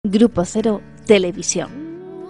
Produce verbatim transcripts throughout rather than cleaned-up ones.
Grupo Cero Televisión.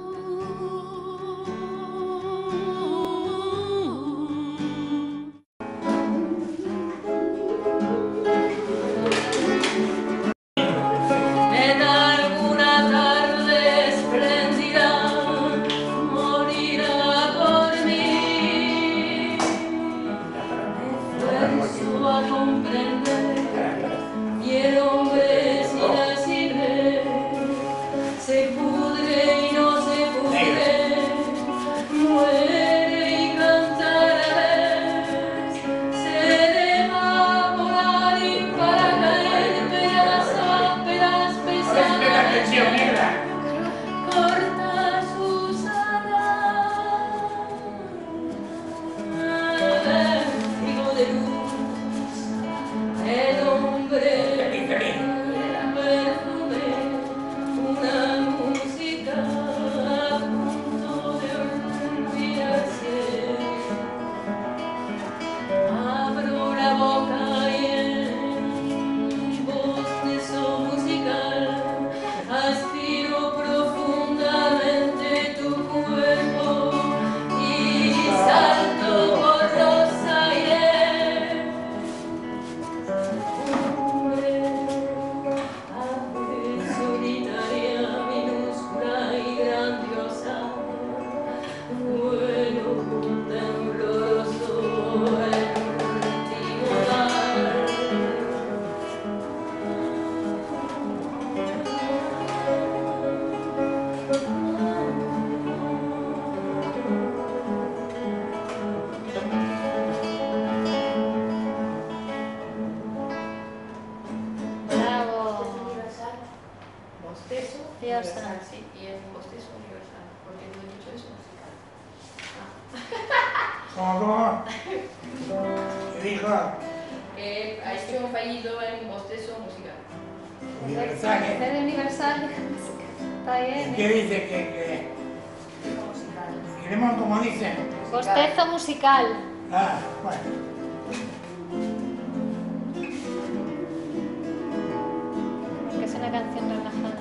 Universal, sí, y es bostezo universal, porque no he dicho eso. ¿Cómo, cómo? ¿Qué dijo? Que ha hecho un fallido en bostezo musical. Universal, En vez ¿eh? de universal, está bien. ¿Qué dice? Que, que... ¿Queremos como dicen? Bostezo musical. Ah, bueno. Que es una canción relajada.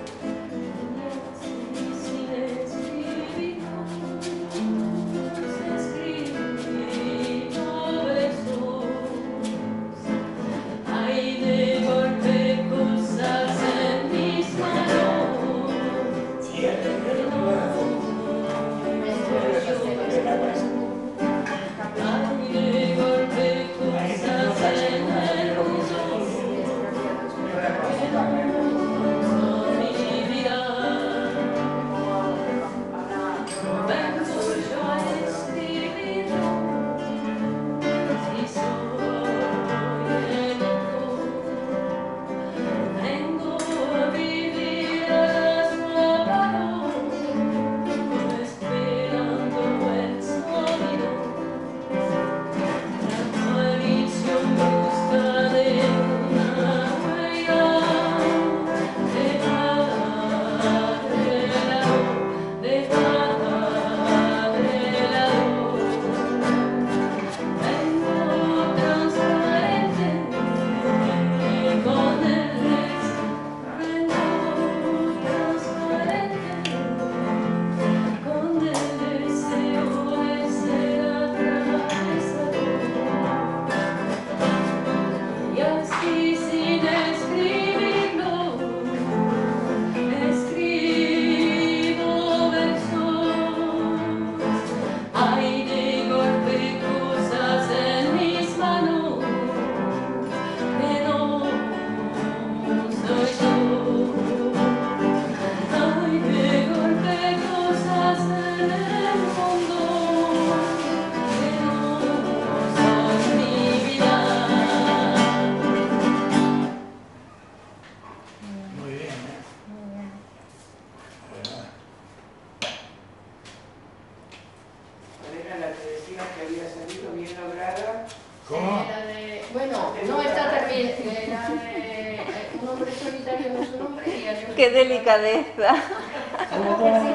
¿Cómo? La de, bueno, no está también, la de un hombre solitario no es un hombre y adiós. ¡Qué delicadeza! ¿Cómo, cómo?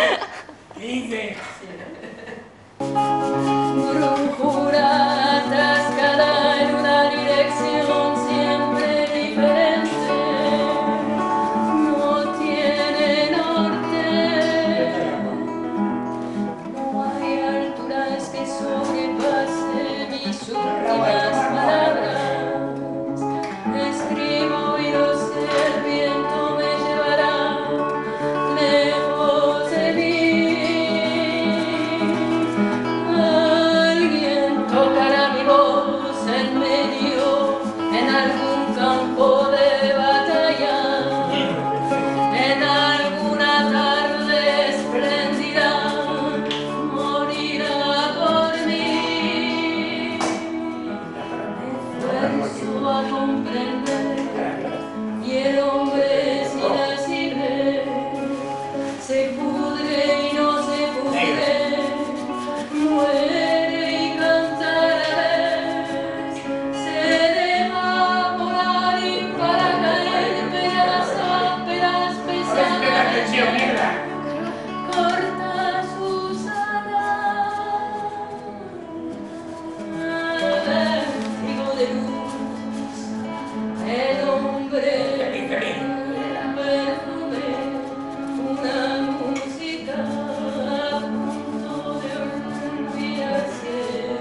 ¿Qué dice? Brújula atascada en una dirección siempre diferente. No tiene atención, mierda. corta sus alas, vértigo de luz, el hombre, Feliz, feliz. el perfume, una música a punto de olvidarse.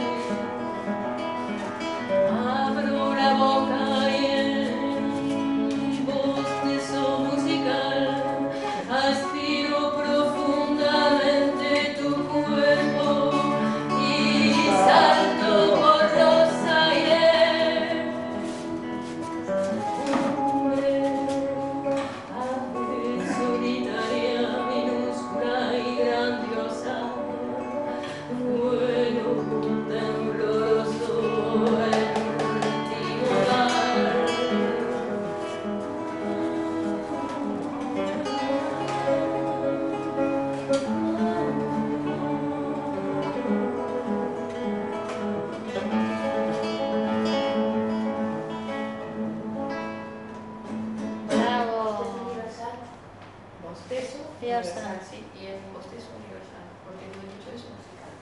Abro la boca y en bostezo musical aspiro profundamente tu cuerpo y salto por los aires. Ave solitaria, minúscula y grandiosa, vuelo tembloroso el último dar. Bravo. Universal. Bostezo. Diosa. Universal, sí. Y es un bostezo universal. Porque no he dicho eso musical.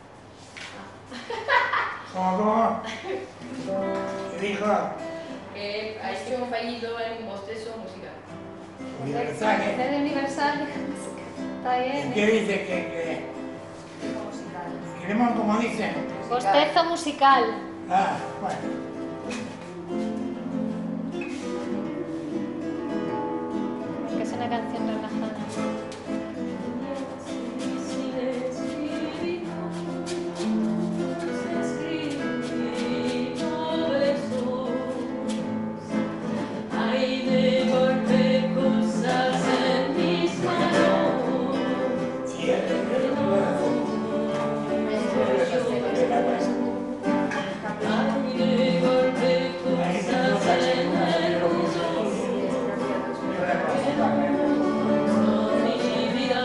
¿Cómo, cómo? ¿Qué dijo? Que ha hecho un fallido en un bostezo musical. Universal, ¿eh? Sede universal. Está bien. ¿Qué ¿eh? dice que, que Musical. queremos como dicen? Bostezo musical. Ah, bueno. Que es una canción relajada. Sin escribir, escribo versos. Hay de golpe cosas en mis manos. Sí, es que no Hay de golpe cosas en el mundo. Son mi vida.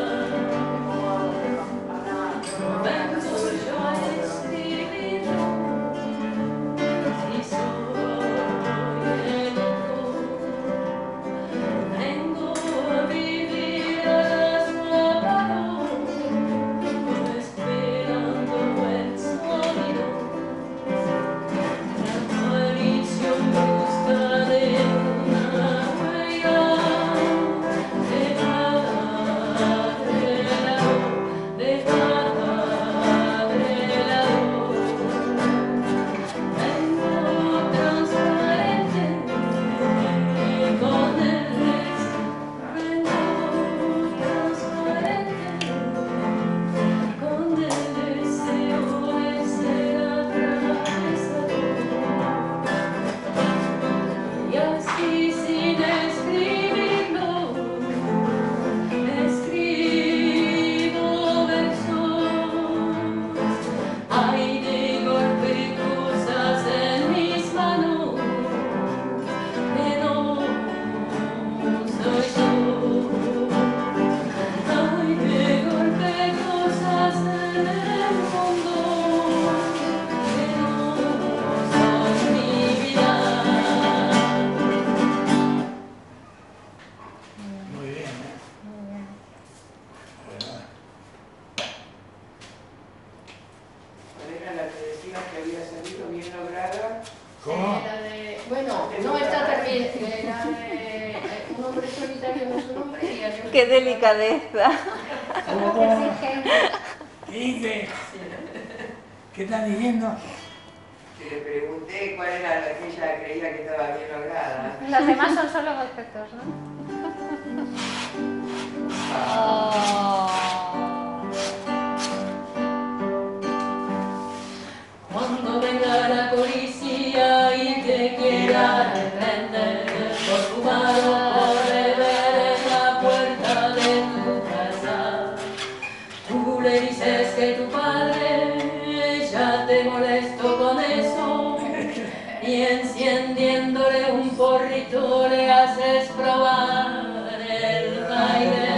Vengo yo a escribirlo. Si soy el otro, vengo a vivir a las palabras, esperando el sonido. La coalición busca de una huella de nada de lado, de nada de lado. Vengo transparente con el vengo transparente con el deseo de ser atravesado. Y así sin escribirlo, escribo versos. Hay de golpe cosas en mis manos que no soy yo. Hay de golpe cosas en el mundo que no son mi vida. Muy bien, ¿eh? ¿Verdad? ¿Cuál era la que decías que había salido bien lograda? ¿Cómo? Eh, la de, bueno, no está también. eh, La de eh, un hombre solitario no es un hombre y adiós. ¡Qué delicadeza! ¿Cómo, Qué cómo? exigente. ¿Qué dice? ¿Qué estás diciendo? Que le pregunté cuál era la que ella creía que estaba bien lograda. Las demás son solo bocetos, ¿no? Oh. Cuando venga la policía y te quiera reprender por fumar o por beber en la puerta de tu casa, tú le dices que tu padre ya te molestó con eso y enciendiéndole un porrito le haces probar el baile.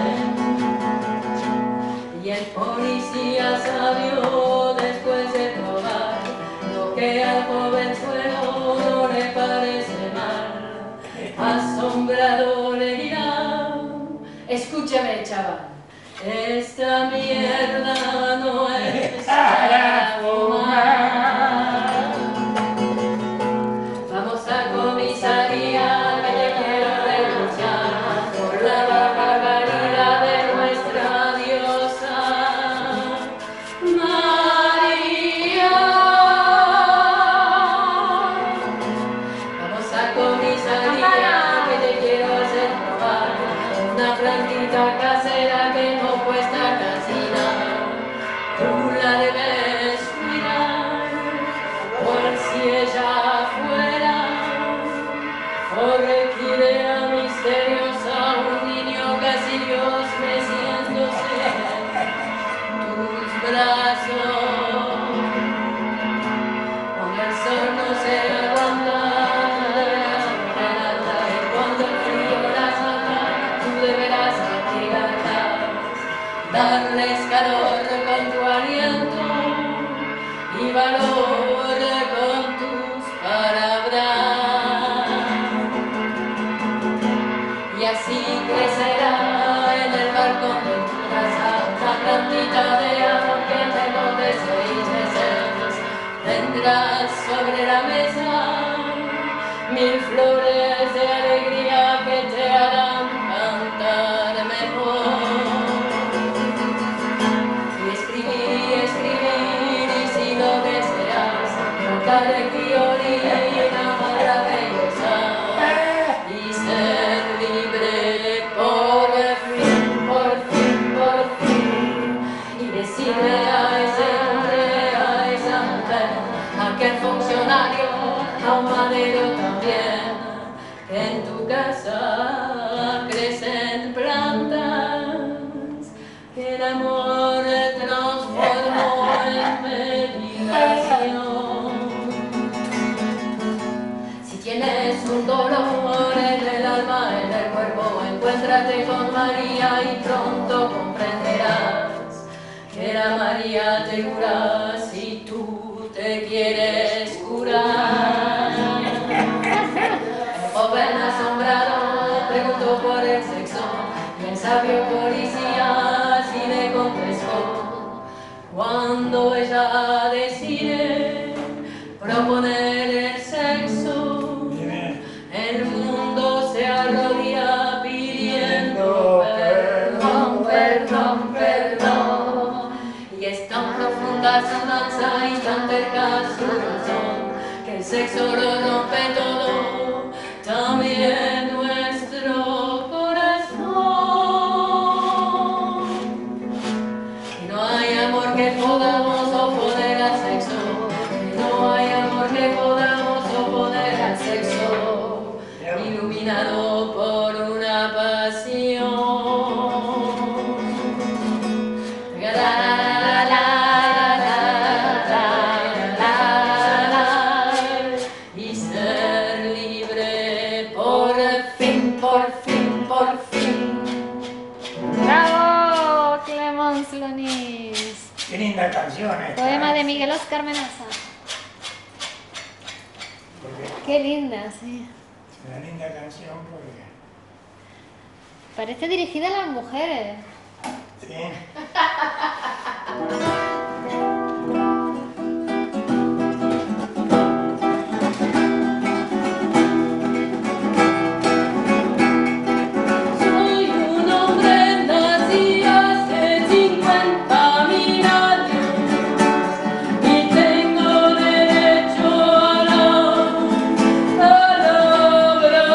Y el policía sabió después de probar lo que al jovenzuelo no le parece mal. Asombrado le dirá, Escúchame, chaval. Esta mierda no es para fumar. Vamos a comisaría que te quiero denunciar por la baja calidad de nuestra diosa María. Vamos a comisaría que te quiero hacer probar una plantita casera que no cuesta casi nada. Tú la debes cuidar por si ella fuera orquídea misteriosa, un niño casi Dios meciéndose en tus brazos. Cuando el sol no se aguanta, tú deberás ordenarla, y cuando el frío las mata, tú deberás abrigarlas, darles calor con tu aliento y valor con tus palabras. Y así crecerá en el balcón de tu casa una plantita de amor que en menos de seis meses tendrás sobre la mesa mil flores de alegría que te harán cantar mejor. Y escribir y escribir, y si lo deseas, tocar el violín maravillosa y ser libre por fin, por fin, por fin, y decirle a ese hombre, a esa mujer, a aquel funcionario, a un madero también, que en tu casa crecen plantas que el amor transformó en meditación. Si tienes un dolor en el alma, en el cuerpo, encuéntrate con María y pronto comprenderás que la María te cura si tú te quieres curar. El joven asombrado preguntó por el sexo y el sabio policía así le contestó: cuando ella decide proponer el sexo, el mundo se arrodilla pidiendo perdón, perdón, perdón. Y es tan profunda su danza y tan terca su razón que el sexo lo rompe todo, también nuestro corazón. Y no hay amor que podamos oponer al sexo, y no hay amor que podamos oponer al sexo, iluminado por una pasión. La, la, la, la, la, la, la, y ser libre por fin, por fin, por fin. ¡Bravo! Clemence Lonis. Qué linda canción esta. Poema de Miguel Oscar Menaza. Porque Qué linda, sí. es una linda canción porque... Parece dirigida a las mujeres. Sí. Soy un hombre nacido hace cincuenta mil años y tengo derecho a la palabra.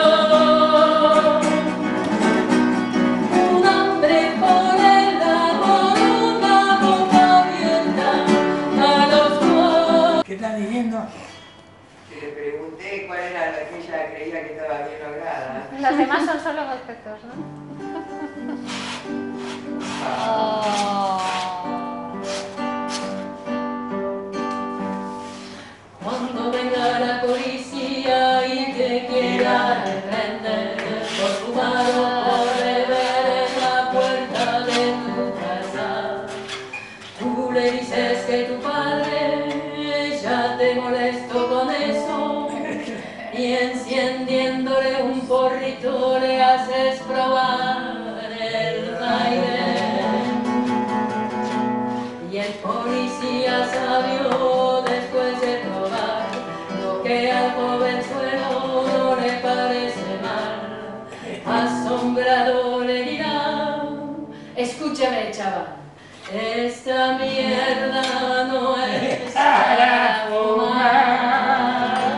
Un hambre por el amor, una boca abierta a los cuatro. ¿Qué estás diciendo? Que le pregunté cuál era la que ella creía que estaba bien lograda. Los demás son solo objetos, ¿no? Oh. Cuando venga la policía y te quiera reprender por fumar o por beber en la puerta de tu casa, tú le dices que tu padre ya te molestó con eso y encendiéndole un porrito le haces probar el Escúchame, chaval, esta mierda no es para fumar.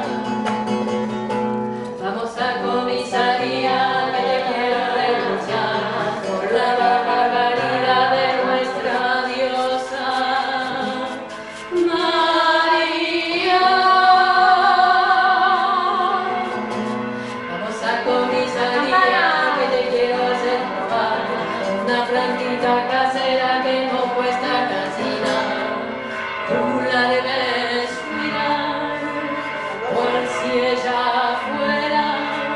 Vamos a comisaría que te quiero denunciar por la barbaridad de nuestra diosa María. Vamos a comisaría que te quiero hacer probar una plantita casera que no cuesta casi nada. Tú la debes cuidar por si ella fuera,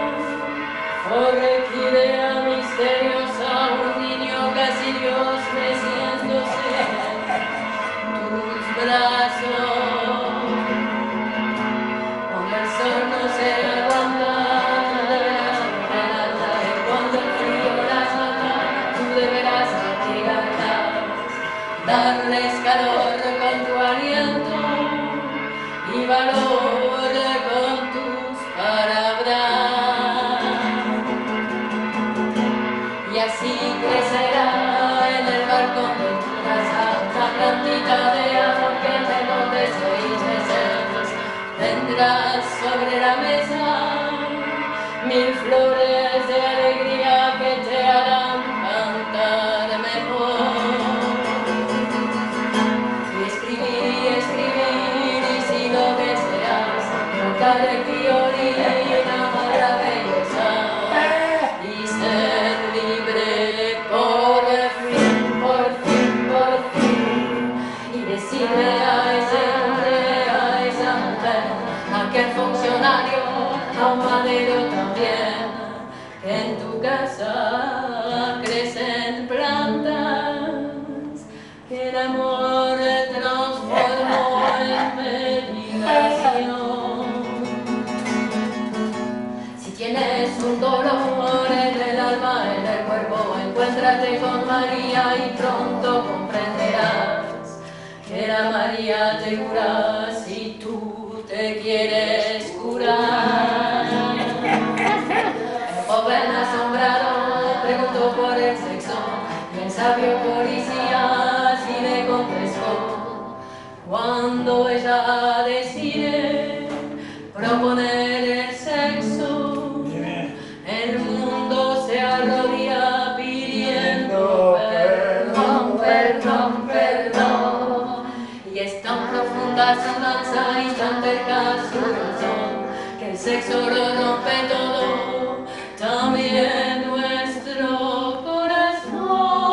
orquídea misteriosa, un niño casi Dios meciéndose en tus brazos. Cuando el sol no se aguanta, tú deberás regalarla, y cuando el frío las mata, tú deberás abrigarlas, darles calor con tu aliento y valor con tus palabras. Y así crecerá en el balcón de tu casa una plantita de amor que en menos de seis meses tendrás sobre la mesa mil flores de alegría que te harán cantar mejor. Y escribir y escribir, y si lo deseas, tocar el violín maravillosa y ser libre por fin, por fin, por fin, y decirle a ese hombre, a esa mujer, a aquel funcionario, a un madero también, que en tu casa crecen plantas que el amor transformó en meditación. Si tienes un dolor en el alma, en el cuerpo, encuéntrate con María y pronto comprenderás que la María te cura si tú te quieres curar. El joven asombrado preguntó por el sexo y el sabio policía así le contestó: cuando ella decide proponer el sexo, el mundo se arrodilla pidiendo perdón, perdón, perdón. Y es tan profunda su danza y tan terca su razón que el sexo lo rompe todo, también nuestro corazón.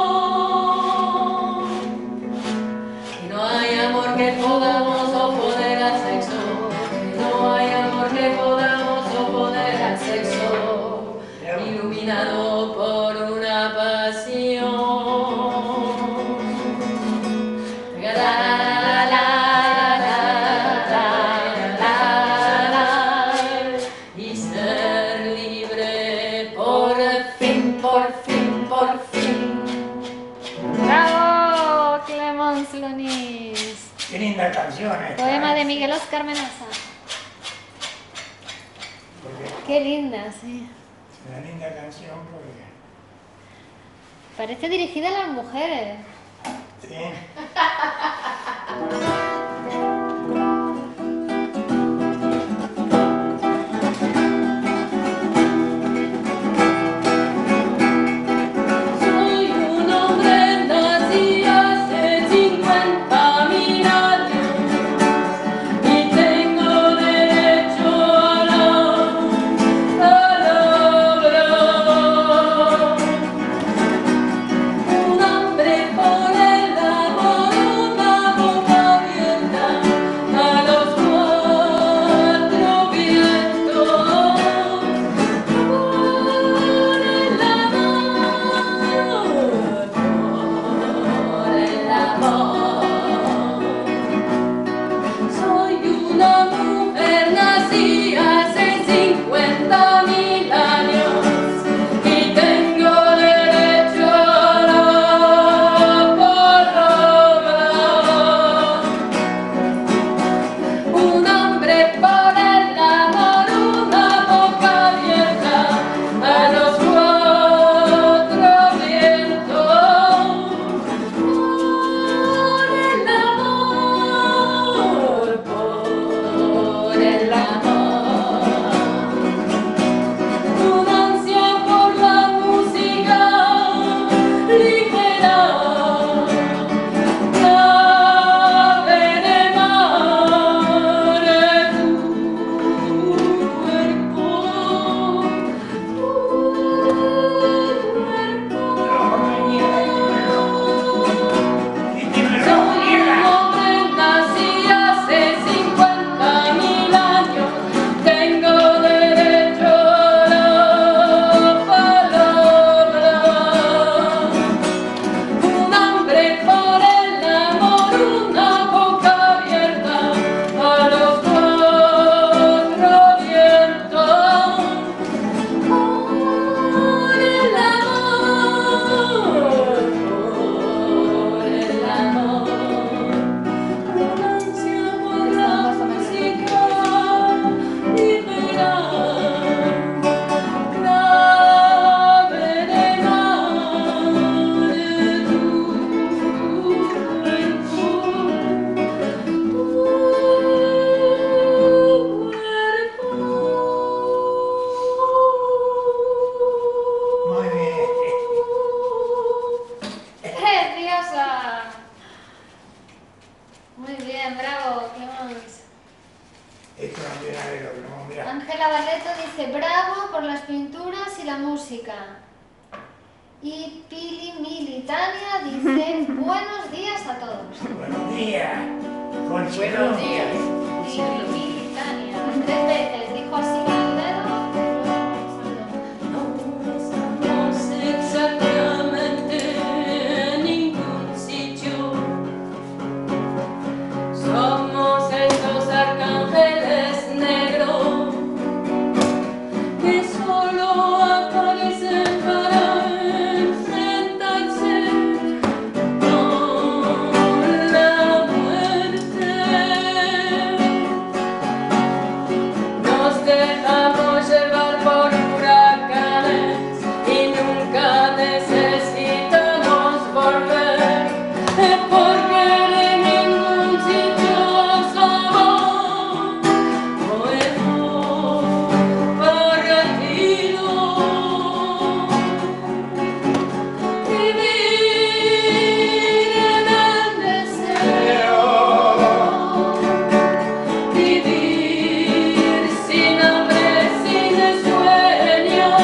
Y no hay amor que podamos oponer al sexo, y no hay amor que podamos oponer al sexo, iluminado por una pasión. La, la, la, la, la, la, la, y ser libre por fin, por fin, por fin. ¡Bravo, Clemence Lonis! Qué linda canción esta. Poema de Miguel Oscar Menaza. Porque Qué linda, sí. es una linda canción porque... Parece dirigida a las mujeres. Sí. Soy un hombre nací hace cincuenta mil años y tengo derecho a la palabra. Un hambre por el amor, una boca Mili Militania dice buenos días a todos. Buenos días. Conchito. Buenos días. Mili Militania. Tres veces dijo así con el dedo. No estamos exactamente en ningún sitio. Somos esos arcángeles negros que solo aparecen para enfrentarse con la muerte. Nos dejamos llevar por huracanes y nunca necesitamos volver, porque de ningún sitio somos poetas partidos. Vivir en el deseo, vivir sin hambre, sin sueño,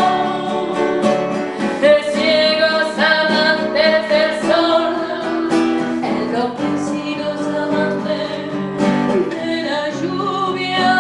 de ciegos amantes del sol, enloquecidos amantes de la lluvia.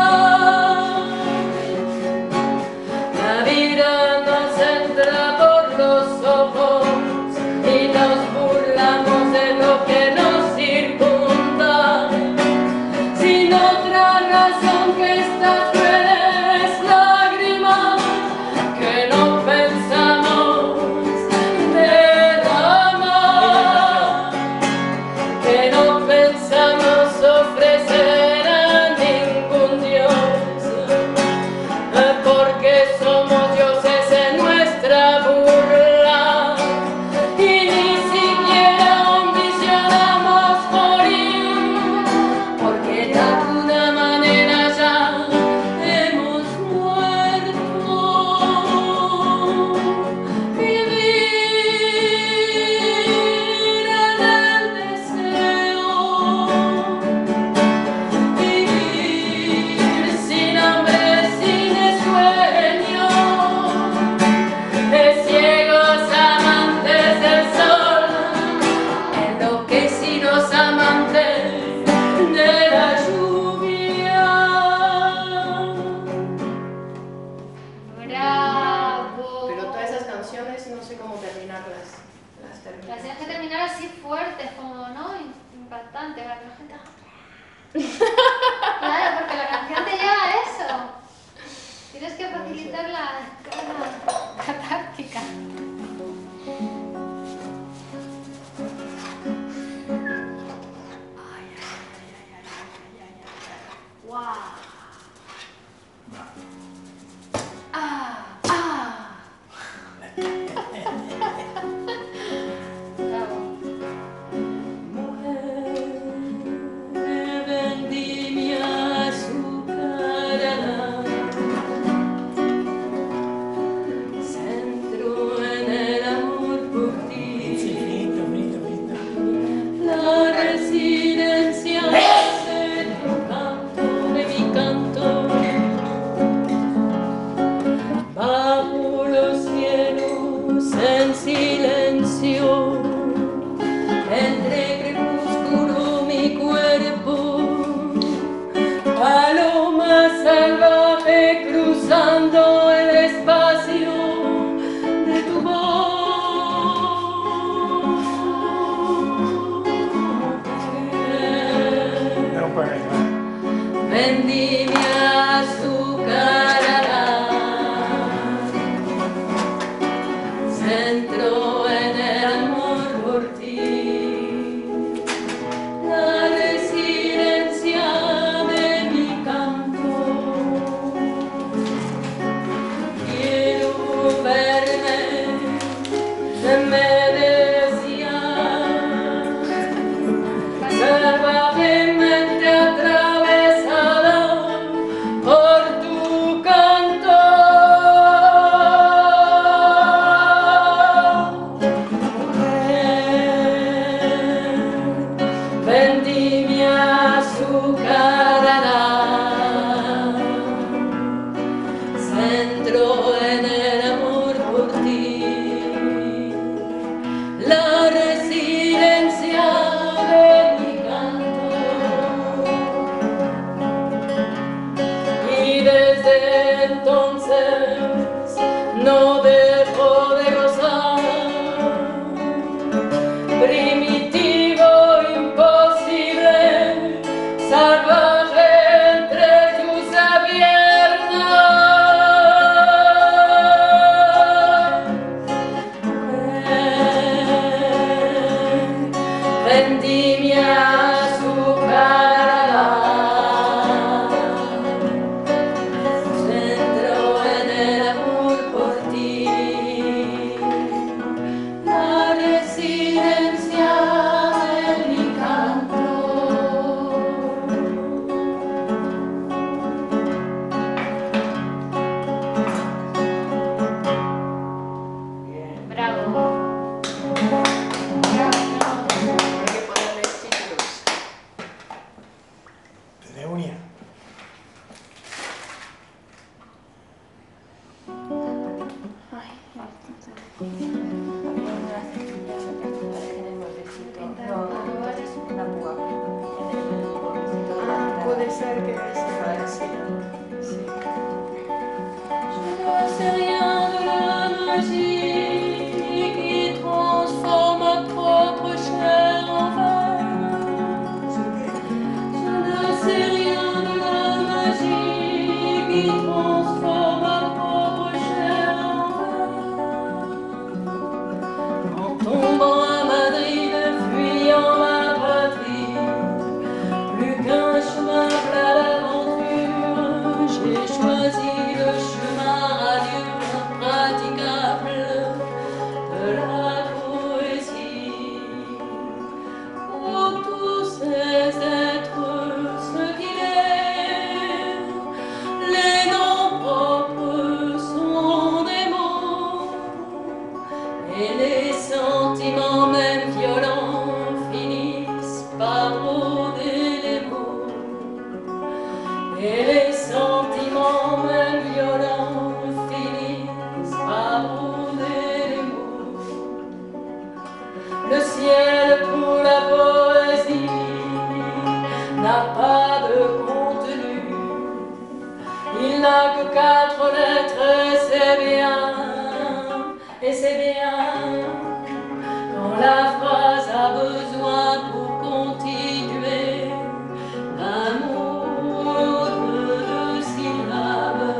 La vida nos entra por los ojos y nos burlamos de lo que nos circunda, sin otra razón que estas crueles lágrimas que no pensamos derramar, que no pensamos ofrecer a ningún dios, porque somos dioses en nuestra burla y ni siquiera ambicionamos morir, porque de alguna manera ya hemos muerto. Vivir en el deseo, vivir sin hambre, sin sueño, de ciegos amantes del sol, enloquecidos amantes de la lluvia. Bravo. Pero todas esas canciones no sé cómo terminarlas. Las termino. Las tienes que terminar así fuertes, como, ¿no? Impactante, para que la gente... Claro, porque la canción te lleva a eso. Tienes que facilitar la escala catártica. ¡Wow! ¡Ah! ¡Ah! Bravo. Mujer de vendimia azucarada, centro en el amor por ti, Infinito, infinito, infinito. la residencia de tu canto, de mi canto, bajo los cielos en silencio, entre crepúsculo mi cuerpo, paloma salvaje cruzando el espacio de tu voz. No puede ser. Vendimia azucarada, centro en el amor por ti, la residencia de mi canto. Quiero verme, me decía, salvajemente atravesada por tu canto. Vendimia azucarada, centro en el amor por ti, Le ciel pour la poésie n'a pas de contenu. Il n'a que quatre lettres et c'est bien, et c'est bien. Quand la phrase a besoin pour continuer, l'amour de deux syllabes.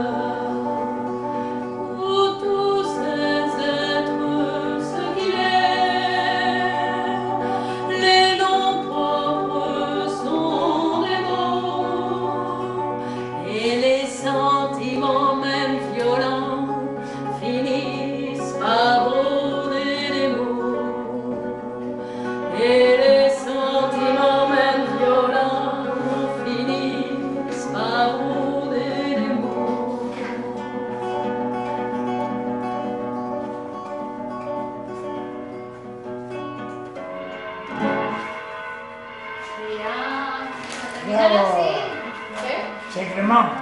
Pour tous ces êtres, ce qu'il est, les noms propres sont des mots, et les sentiments même violents finissent par broder des mots. Et les sentiments même violents finissent par broder des mots. Mira, terminar así. ¿Eh? C'est Clément.